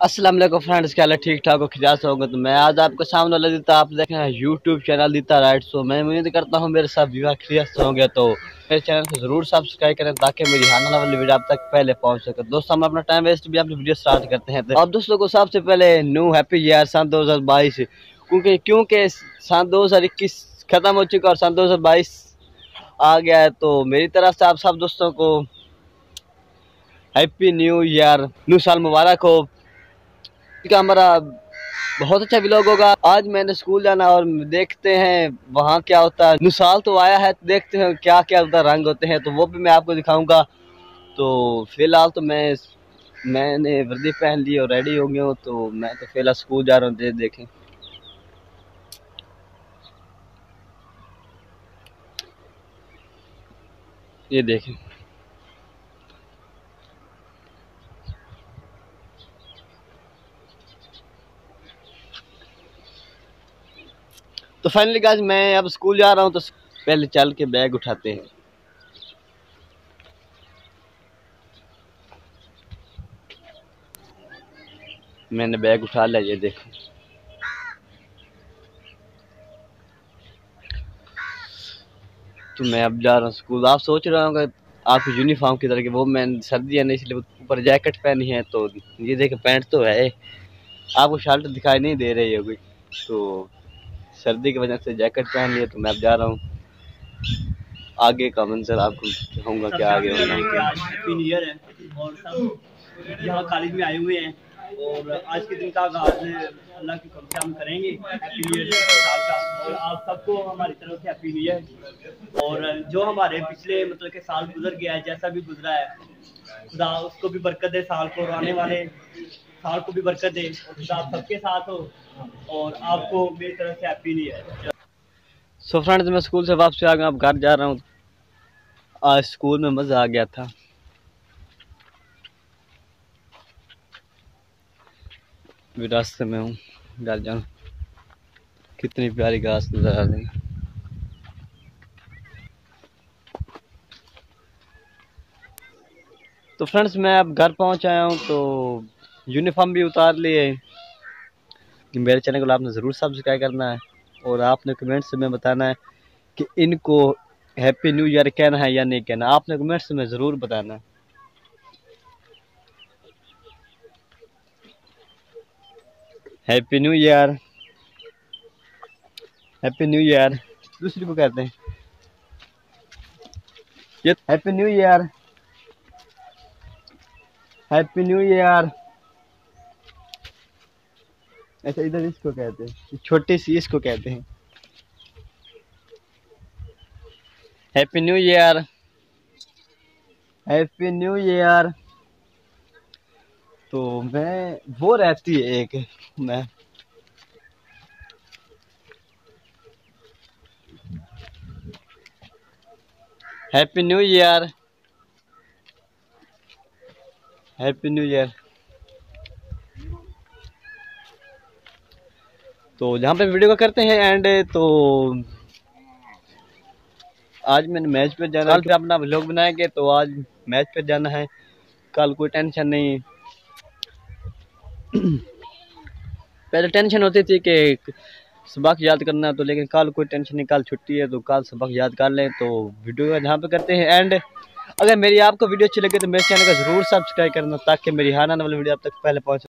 अस्सलाम वालेकुम फ्रेंड्स, क्या हाल है? ठीक ठाक हो, खिजात से होंगे। तो मैं आज आपके सामने वाला देता आप देख रहे हैं यूट्यूब चैनल देता राइट। सो मैं उम्मीद करता हूँ मेरे साथ विवाह खिजात से होंगे। तो मेरे चैनल को जरूर सब्सक्राइब करें ताकि मेरी आने वाली वीडियो आप तक पहले पहुंच सके। दोस्तों, हम अपना टाइम वेस्ट भी अपनी वीडियो स्टार्ट करते हैं। तो अब दोस्तों को सबसे पहले न्यू हैप्पी ईयर सन 2022, क्योंकि सन 2021 खत्म हो चुका और सन 2022 आ गया है। तो मेरी तरफ से आप सब दोस्तों को हैप्पी न्यू ईयर, न्यू साल मुबारक हो। का हमारा बहुत अच्छा व्लॉग होगा। आज मैंने स्कूल जाना और देखते हैं वहाँ क्या होता है। न्यू साल तो आया है, तो देखते हैं क्या क्या उधर रंग होते हैं, तो वो भी मैं आपको दिखाऊंगा। तो फिलहाल तो मैंने वर्दी पहन ली और रेडी हो गया हूँ। तो मैं तो फिलहाल स्कूल जा रहा हूँ। देखें, ये देखें। तो फाइनली गाइस, मैं अब स्कूल जा रहा हूँ। तो पहले चल के बैग उठाते हैं। मैंने बैग उठा लिया, ये देखो। तो मैं अब जा रहा हूँ स्कूल। आप सोच रहे होंगे आपकी यूनिफॉर्म की तरह की, वो मैंने सर्दी है ना इसलिए ऊपर जैकेट पहनी है। तो ये देखे, पैंट तो है, आपको शर्ट दिखाई नहीं दे रही होगी। तो सर्दी की वजह से जैकेट पहन लिया। तो मैं अब जा रहा हूँ। आगे का मंजर आपको दिखाऊंगा क्या आगे होगा। हैप्पी न्यू ईयर है और सब यहाँ कॉलेज में आए हुए हैं और आज के दिन का आगाज अल्लाह की करम से हम करेंगे हैप्पी न्यू ईयर साल का। और आप सबको हमारी तरफ से हैप्पी न्यू ईयर। और जो हमारे पिछले मतलब के साल गुजर गया है, जैसा भी गुजरा है, खुदा उसको भी बरकत दे, साल को और आने वाले साल को भी बरकत दे। और खुदा आप सबके साथ हो और आपको मेरी तरफ से happy new year. So friends, मैं स्कूल से वापस आ गया, अब घर जा रहा हूँ। आज स्कूल में मज़ा आ गया था। भी रास्ते में हूँ, घर जाऊँ। कितनी प्यारी घास नजर आ रही है। तो फ्रेंड्स, मैं अब घर पहुँच आया हूँ। तो यूनिफॉर्म भी उतार लिए। मेरे चैनल को आपने ज़रूर सब्सक्राइब करना है और आपने कमेंट्स में बताना है कि इनको हैप्पी न्यू ईयर कहना है या नहीं कहना। आपने कमेंट्स में ज़रूर बताना है। Happy new year, happy new year दूसरी को कहते हैं ये। Happy new year, happy new year. ऐसा इधर इसको कहते हैं, छोटी सी इसको कहते हैं happy new year, happy new year. तो मैं वो रहती है एक, मैं happy new year, happy new year. तो जहाँ पे वीडियो को करते हैं एंड, तो आज मैंने मैच पे जाना है। कल अपना व्लॉग बनाएंगे, तो आज मैच पे जाना है। कल कोई टेंशन नहीं। पहले टेंशन होती थी कि सबक याद करना, तो लेकिन कल कोई टेंशन नहीं, कल छुट्टी है। तो कल सबक याद कर लें। तो वीडियो जहाँ पे करते हैं एंड, अगर मेरी आपको वीडियो अच्छी लगे तो मेरे चैनल को जरूर सब्सक्राइब करना ताकि मेरी आने वाली वीडियो आप तक पहले पहुँच।